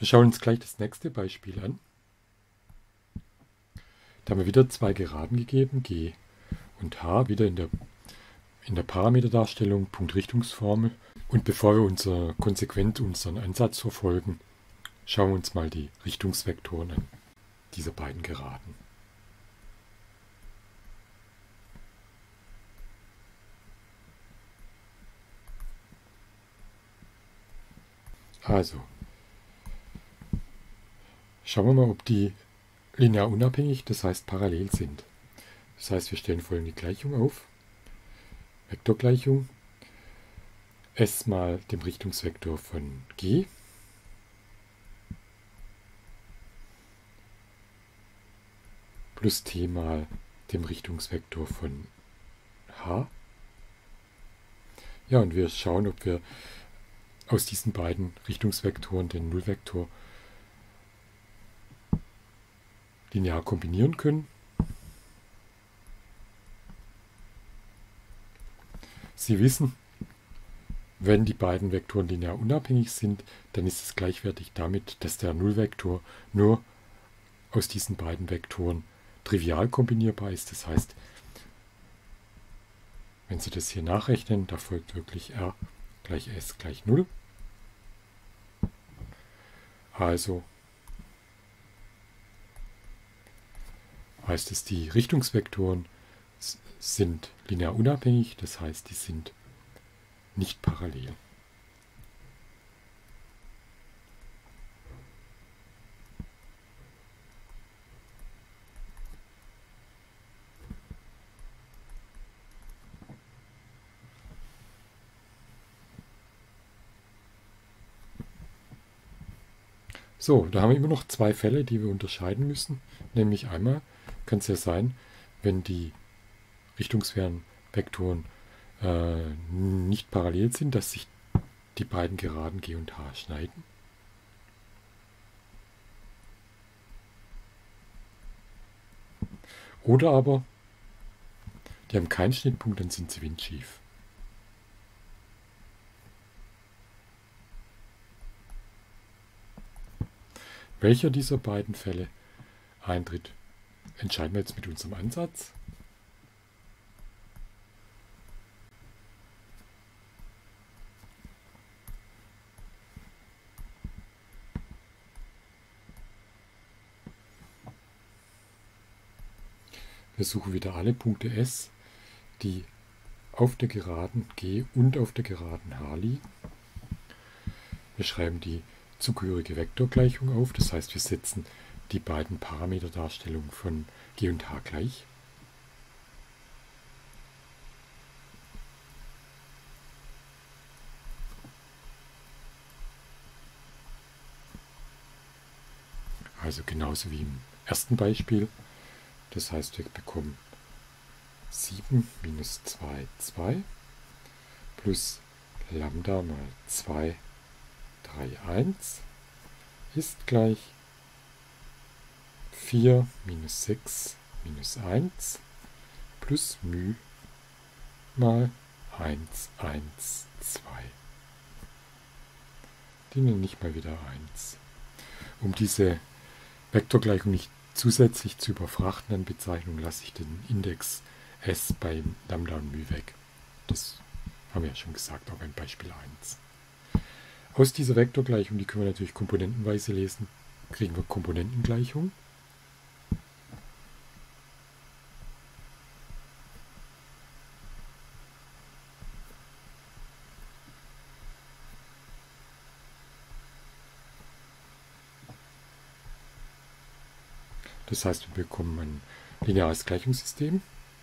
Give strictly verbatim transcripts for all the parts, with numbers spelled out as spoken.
Wir schauen uns gleich das nächste Beispiel an. Da haben wir wieder zwei Geraden gegeben, G und H, wieder in der, in der Parameterdarstellung, Punktrichtungsformel. Und bevor wir unser, konsequent unseren Ansatz verfolgen, schauen wir uns mal die Richtungsvektoren an, dieser beiden Geraden. Also, schauen wir mal, ob die linear unabhängig, das heißt parallel sind. Das heißt, wir stellen folgende Gleichung auf. Vektorgleichung. S mal dem Richtungsvektor von G plus T mal dem Richtungsvektor von H. Ja, und wir schauen, ob wir aus diesen beiden Richtungsvektoren den Nullvektor linear kombinieren können. Sie wissen, wenn die beiden Vektoren linear unabhängig sind, dann ist es gleichwertig damit, dass der Nullvektor nur aus diesen beiden Vektoren trivial kombinierbar ist. Das heißt, wenn Sie das hier nachrechnen, da folgt wirklich R gleich S gleich null. Also heißt es, die Richtungsvektoren sind linear unabhängig, das heißt, die sind nicht parallel. So, da haben wir immer noch zwei Fälle, die wir unterscheiden müssen. Nämlich einmal kann es ja sein, wenn die Richtungsvektoren äh, nicht parallel sind, dass sich die beiden Geraden G und H schneiden. Oder aber, die haben keinen Schnittpunkt, dann sind sie windschief. Welcher dieser beiden Fälle eintritt, entscheiden wir jetzt mit unserem Ansatz. Wir suchen wieder alle Punkte S, die auf der Geraden G und auf der Geraden H liegen. Wir schreiben die zugehörige Vektorgleichung auf, das heißt, wir setzen die beiden Parameterdarstellungen von G und H gleich. Also genauso wie im ersten Beispiel. Das heißt, wir bekommen sieben minus zwei, zwei plus Lambda mal zwei, drei, eins ist gleich vier minus sechs minus eins plus μ mal eins, eins, zwei. Die nenne ich mal wieder eins. Um diese Vektorgleichung nicht zusätzlich zu überfrachten an Bezeichnung, lasse ich den Index S bei Lambda und μ weg. Das haben wir ja schon gesagt, auch beim Beispiel eins. Aus dieser Vektorgleichung, die können wir natürlich komponentenweise lesen, kriegen wir Komponentengleichung. Das heißt, wir bekommen ein lineares Gleichungssystem,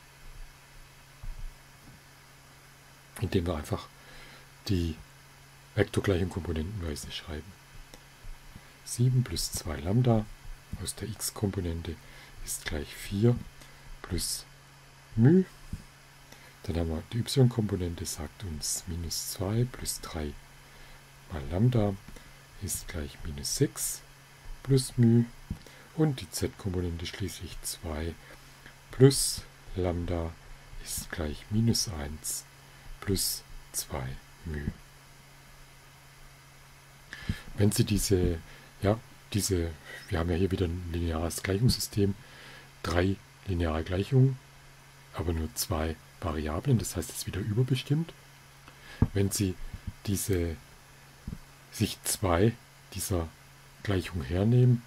indem wir einfach die Vektorgleichung komponentenweise schreiben. sieben plus zwei Lambda aus der x-Komponente ist gleich vier plus μ. Dann haben wir die y-Komponente, sagt uns minus zwei plus drei mal Lambda ist gleich minus sechs plus μ. Und die z-Komponente schließlich zwei plus Lambda ist gleich minus eins plus zwei μ. Wenn Sie diese Ja, diese, wir haben ja hier wieder ein lineares Gleichungssystem, drei lineare Gleichungen, aber nur zwei Variablen, das heißt, es ist wieder überbestimmt. Wenn Sie diese, sich zwei dieser Gleichungen hernehmen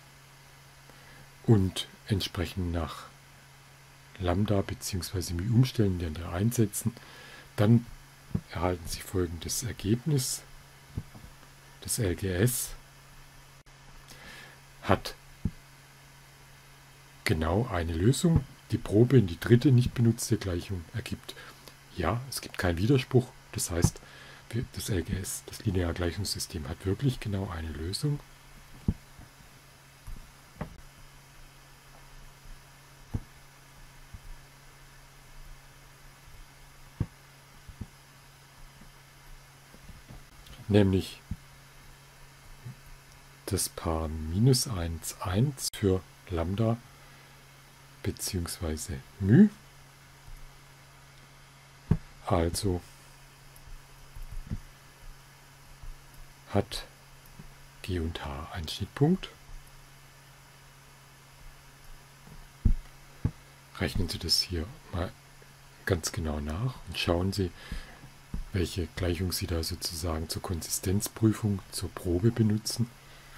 und entsprechend nach Lambda bzw. μ umstellen, die andere einsetzen, dann erhalten Sie folgendes Ergebnis. Das L G S hat genau eine Lösung. Die Probe in die dritte nicht benutzte Gleichung ergibt, ja, es gibt keinen Widerspruch. Das heißt, das L G S, das lineare Gleichungssystem, hat wirklich genau eine Lösung. Nämlich das Paar minus eins, eins für Lambda bzw. μ. Also hat G und H einen Schnittpunkt. Rechnen Sie das hier mal ganz genau nach und schauen Sie, welche Gleichung Sie da sozusagen zur Konsistenzprüfung, zur Probe benutzen.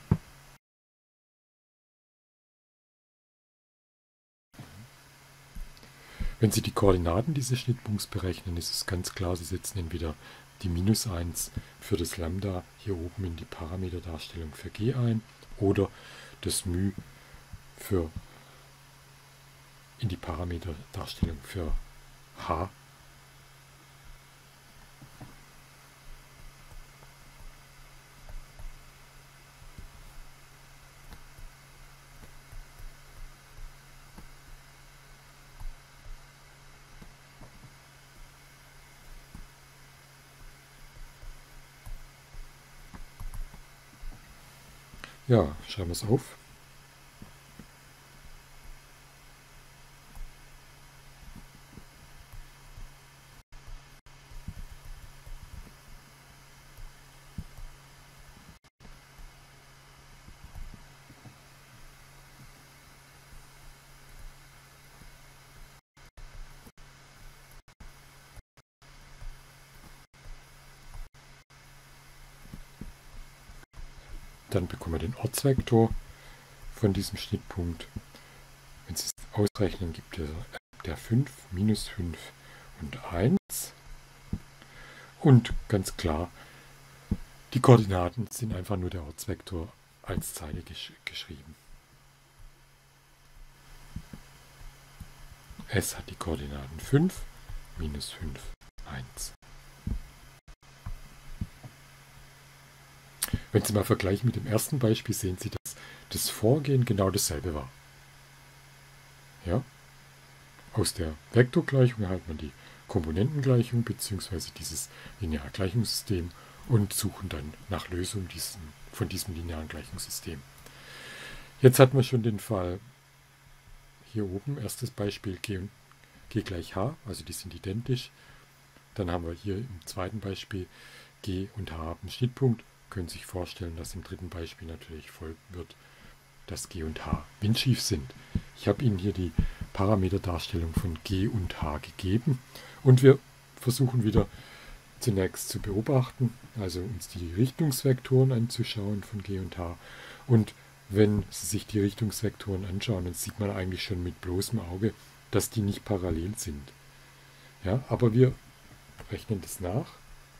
Wenn Sie die Koordinaten dieses Schnittpunkts berechnen, ist es ganz klar, Sie setzen entweder die minus eins für das Lambda hier oben in die Parameterdarstellung für G ein oder das μ für in die Parameterdarstellung für H. Ja, schreiben wir es auf. Dann bekommen wir den Ortsvektor von diesem Schnittpunkt. Wenn Sie es ausrechnen, gibt der, der fünf, minus fünf und eins. Und ganz klar, die Koordinaten sind einfach nur der Ortsvektor als Zeile gesch geschrieben. S hat die Koordinaten fünf, minus fünf, eins. Wenn Sie mal vergleichen mit dem ersten Beispiel, sehen Sie, dass das Vorgehen genau dasselbe war. Ja? Aus der Vektorgleichung erhalten wir die Komponentengleichung bzw. dieses lineare Gleichungssystem und suchen dann nach Lösung diesen, von diesem linearen Gleichungssystem. Jetzt hatten wir schon den Fall hier oben, erstes Beispiel G, und, G gleich H, also die sind identisch. Dann haben wir hier im zweiten Beispiel G und H haben einen Schnittpunkt. Können sich vorstellen, dass im dritten Beispiel natürlich folgen wird, dass G und H windschief sind. Ich habe Ihnen hier die Parameterdarstellung von G und H gegeben und wir versuchen wieder zunächst zu beobachten, also uns die Richtungsvektoren anzuschauen von G und H. Und wenn Sie sich die Richtungsvektoren anschauen, dann sieht man eigentlich schon mit bloßem Auge, dass die nicht parallel sind. Ja, aber wir rechnen das nach.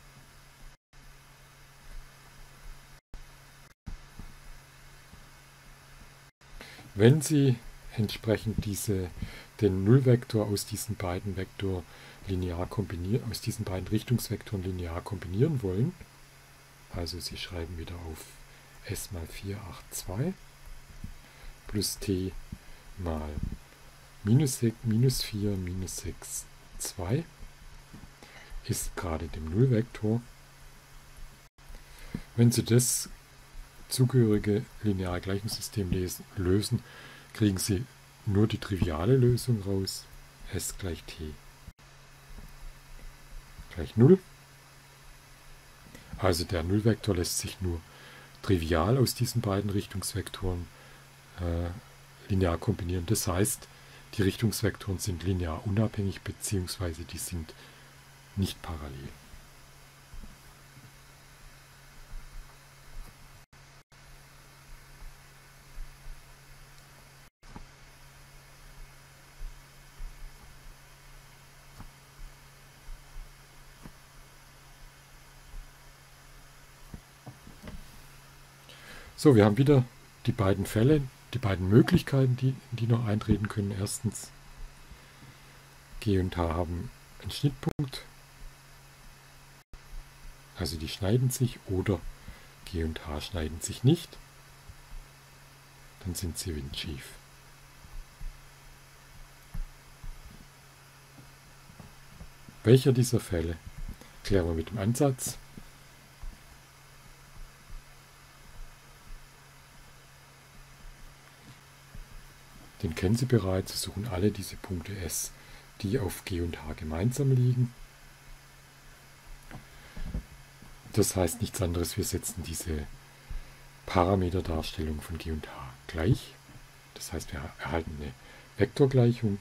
Wenn Sie entsprechend diese, den Nullvektor aus diesen beiden Vektor linear kombinieren, aus diesen beiden Richtungsvektoren linear kombinieren wollen, also Sie schreiben wieder auf S mal vier, acht, zwei plus T mal minus, minus vier, minus sechs, zwei ist gerade dem Nullvektor. Wenn Sie das zugehörige lineare Gleichungssystem lösen, kriegen Sie nur die triviale Lösung raus. S gleich T gleich null. Also der Nullvektor lässt sich nur trivial aus diesen beiden Richtungsvektoren äh, linear kombinieren. Das heißt, die Richtungsvektoren sind linear unabhängig bzw. die sind nicht parallel. So, wir haben wieder die beiden Fälle, die beiden Möglichkeiten, die, die noch eintreten können. Erstens, G und H haben einen Schnittpunkt, also die schneiden sich, oder G und H schneiden sich nicht, dann sind sie windschief. Welcher dieser Fälle klären wir mit dem Ansatz? Den kennen Sie bereits, wir suchen alle diese Punkte S, die auf G und H gemeinsam liegen. Das heißt nichts anderes, wir setzen diese Parameterdarstellung von G und H gleich. Das heißt, wir erhalten eine Vektorgleichung.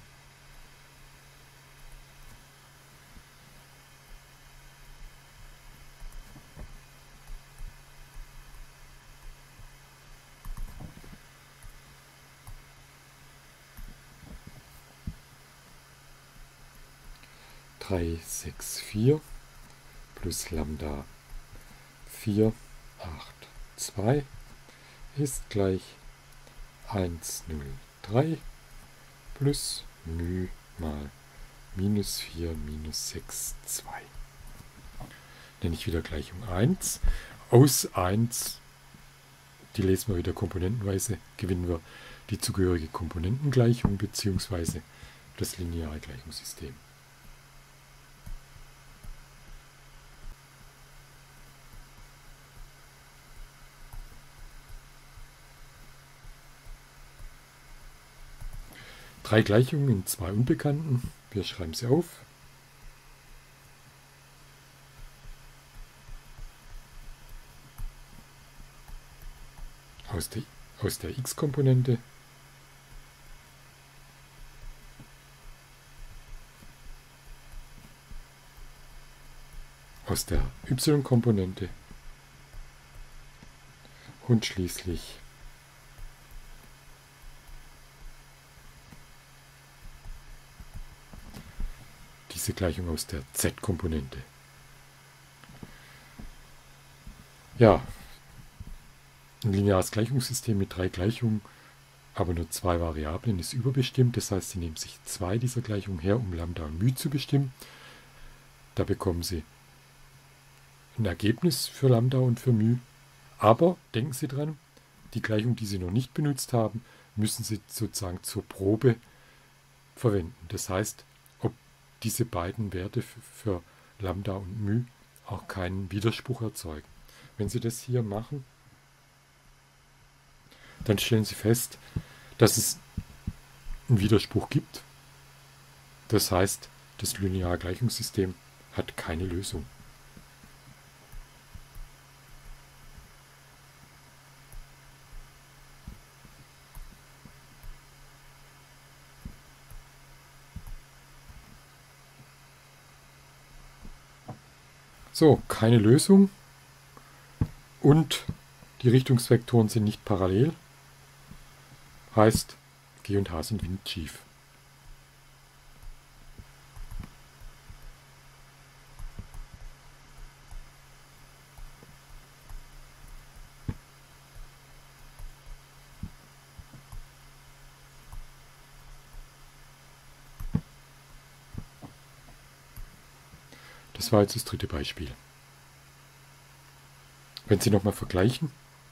drei, sechs, vier plus Lambda vier, acht, zwei ist gleich eins, null, drei plus μ mal minus vier, minus sechs, zwei. Nenne ich wieder Gleichung eins. Aus eins, die lesen wir wieder komponentenweise, gewinnen wir die zugehörige Komponentengleichung bzw. das lineare Gleichungssystem. Drei Gleichungen in zwei Unbekannten. Wir schreiben sie auf. Aus der, aus der x-Komponente aus der y-Komponente und schließlich diese Gleichung aus der z-Komponente. Ja, ein lineares Gleichungssystem mit drei Gleichungen, aber nur zwei Variablen ist überbestimmt. Das heißt, Sie nehmen sich zwei dieser Gleichungen her, um Lambda und μ zu bestimmen. Da bekommen Sie ein Ergebnis für Lambda und für μ. Aber denken Sie dran, die Gleichung, die Sie noch nicht benutzt haben, müssen Sie sozusagen zur Probe verwenden. Das heißt, ob diese beiden Werte für Lambda und μ auch keinen Widerspruch erzeugen. Wenn Sie das hier machen, dann stellen Sie fest, dass es einen Widerspruch gibt. Das heißt, das lineare Gleichungssystem hat keine Lösung. So, keine Lösung und die Richtungsvektoren sind nicht parallel. Heißt, G und H sind windschief. Das war jetzt das dritte Beispiel. Wenn Sie nochmal vergleichen,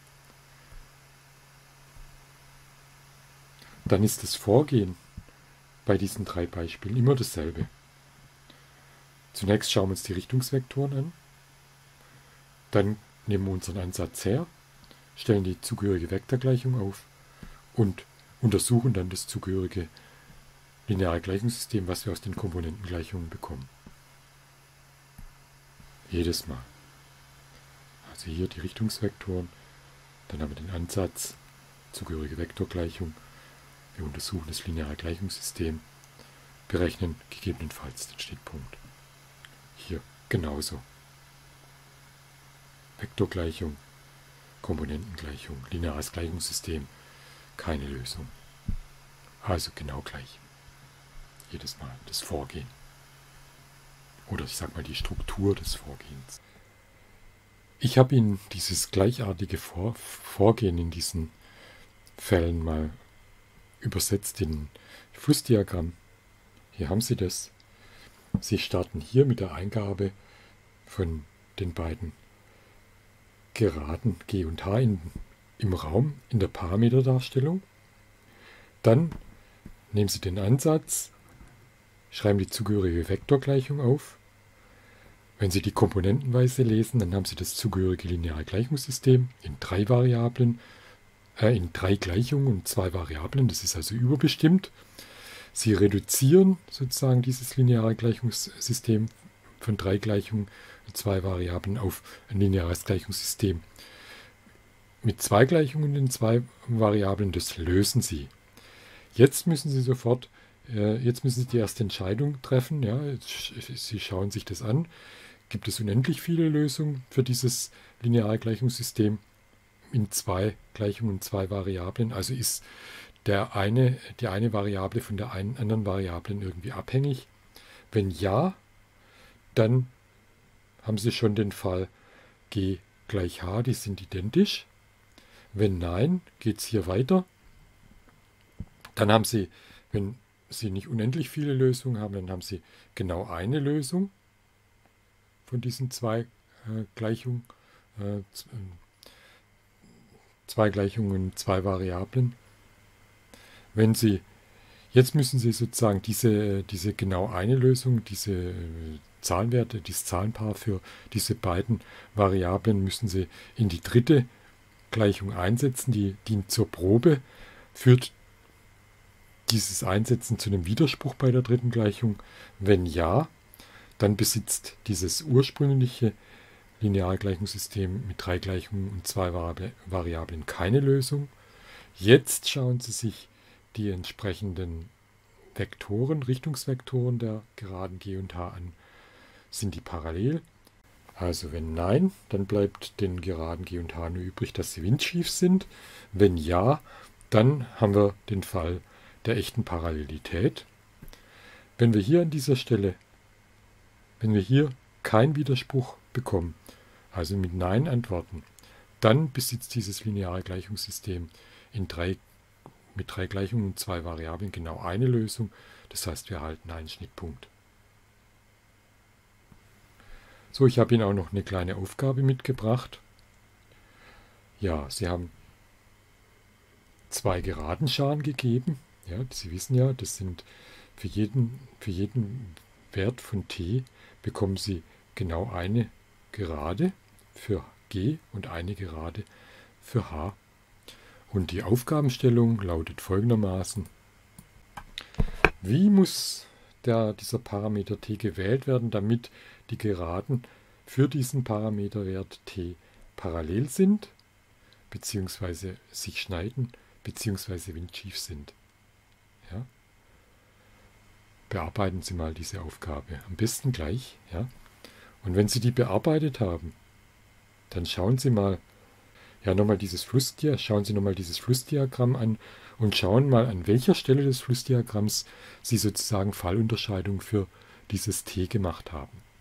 dann ist das Vorgehen bei diesen drei Beispielen immer dasselbe. Zunächst schauen wir uns die Richtungsvektoren an, dann nehmen wir unseren Ansatz her, stellen die zugehörige Vektorgleichung auf und untersuchen dann das zugehörige lineare Gleichungssystem, was wir aus den Komponentengleichungen bekommen. Jedes Mal. Also hier die Richtungsvektoren Dann haben wir den Ansatz, zugehörige Vektorgleichung. Wir untersuchen das lineare Gleichungssystem, berechnen gegebenenfalls den Schnittpunkt. Hier genauso. Vektorgleichung, Komponentengleichung, lineares Gleichungssystem, keine Lösung. Also genau gleich. Jedes Mal das Vorgehen. Oder ich sage mal die Struktur des Vorgehens. Ich habe Ihnen dieses gleichartige Vor Vorgehen in diesen Fällen mal übersetzt in Flussdiagramm. Hier haben Sie das. Sie starten hier mit der Eingabe von den beiden Geraden G und H in, im Raum in der Parameterdarstellung. Dann nehmen Sie den Ansatz, schreiben die zugehörige Vektorgleichung auf. Wenn Sie die komponentenweise lesen, dann haben Sie das zugehörige lineare Gleichungssystem in drei Variablen, äh, in drei Gleichungen und zwei Variablen. Das ist also überbestimmt. Sie reduzieren sozusagen dieses lineare Gleichungssystem von drei Gleichungen und zwei Variablen auf ein lineares Gleichungssystem mit zwei Gleichungen und zwei Variablen. Das lösen Sie. Jetzt müssen Sie sofort, äh, jetzt müssen Sie die erste Entscheidung treffen. Ja, Sie schauen sich das an. Gibt es unendlich viele Lösungen für dieses lineare Gleichungssystem in zwei Gleichungen und zwei Variablen? Also ist der eine, die eine Variable von der einen anderen Variablen irgendwie abhängig? Wenn ja, dann haben Sie schon den Fall G gleich H, die sind identisch. Wenn nein, geht es hier weiter. Dann haben Sie, wenn Sie nicht unendlich viele Lösungen haben, dann haben Sie genau eine Lösung von diesen zwei äh, Gleichungen, äh, zwei Gleichungen und zwei Variablen. Wenn Sie, jetzt müssen Sie sozusagen diese, diese genau eine Lösung, diese äh, Zahlenwerte, dieses Zahlenpaar für diese beiden Variablen müssen Sie in die dritte Gleichung einsetzen, die dient zur Probe, führt dieses Einsetzen zu einem Widerspruch bei der dritten Gleichung? Wenn ja, dann besitzt dieses ursprüngliche lineare Gleichungssystem mit drei Gleichungen und zwei Variablen keine Lösung. Jetzt schauen Sie sich die entsprechenden Vektoren, Richtungsvektoren der Geraden G und H an. Sind die parallel? Also wenn nein, dann bleibt den Geraden G und H nur übrig, dass sie windschief sind. Wenn ja, dann haben wir den Fall der echten Parallelität. Wenn wir hier an dieser Stelle, wenn wir hier keinen Widerspruch bekommen, also mit Nein antworten, dann besitzt dieses lineare Gleichungssystem in drei, mit drei Gleichungen und zwei Variablen genau eine Lösung. Das heißt, wir erhalten einen Schnittpunkt. So, ich habe Ihnen auch noch eine kleine Aufgabe mitgebracht. Ja, Sie haben zwei Geradenscharen gegeben. Ja, Sie wissen ja, das sind für jeden, für jeden Wert von t bekommen Sie genau eine Gerade für G und eine Gerade für H. Und die Aufgabenstellung lautet folgendermaßen: Wie muss der, dieser Parameter t gewählt werden, damit die Geraden für diesen Parameterwert t parallel sind, beziehungsweise sich schneiden, beziehungsweise windschief sind? Ja? Bearbeiten Sie mal diese Aufgabe, am besten gleich. Ja? Und wenn Sie die bearbeitet haben, dann schauen Sie mal, ja, nochmal dieses Flussdiagramm, schauen Sie nochmal dieses Flussdiagramm an und schauen mal, an welcher Stelle des Flussdiagramms Sie sozusagen Fallunterscheidung für dieses t gemacht haben.